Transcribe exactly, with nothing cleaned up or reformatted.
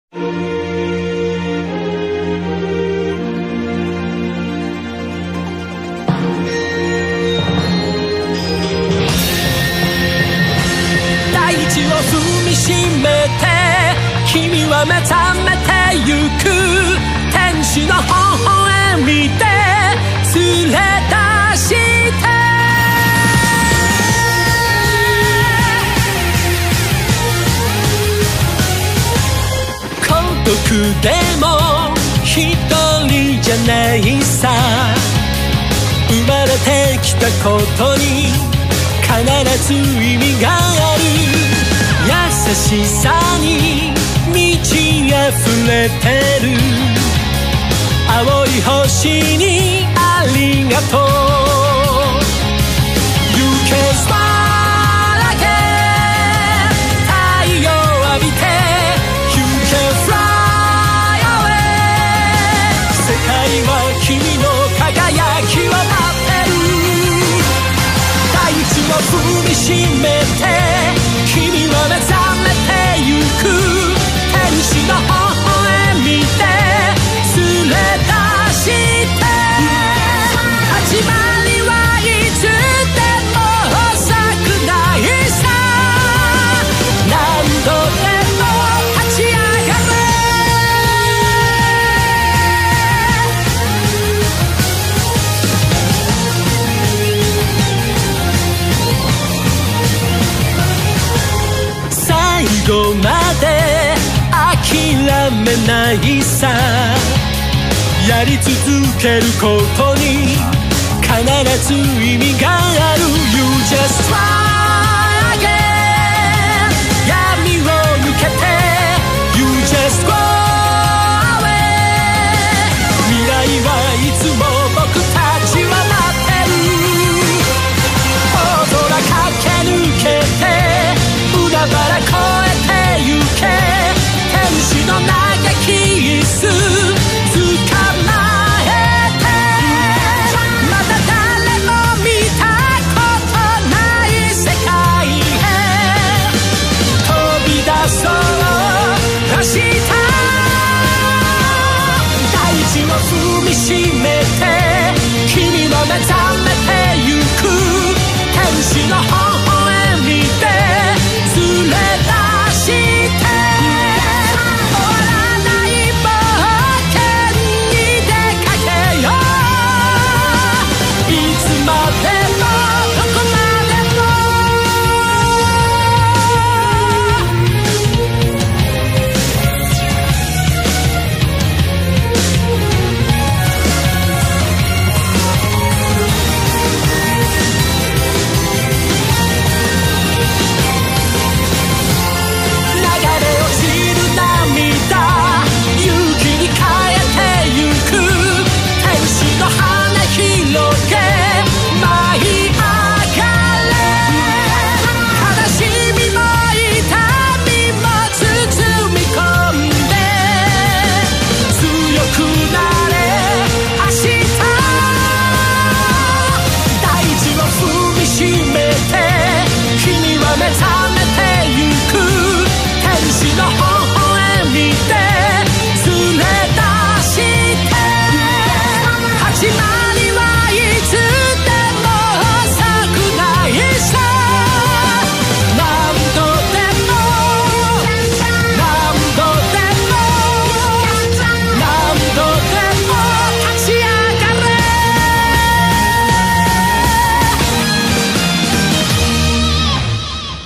大地を踏みしめて君は目覚めてゆく天使の微笑みで連れ出して孤独でも一人じゃないさ生まれてきたことに必ず意味がある優しさに満ち溢れてる青い星にありがとう You can smile again 太陽浴びて You can fly away 世界は君の輝きを待ってる大地を踏みしめて君は目覚めてゆく天使の微笑みで連れ出して始まりはいつでも遅くないさ何度でも立ち上がれ最後まで諦めないさやり続けることに必ず意味がある You just try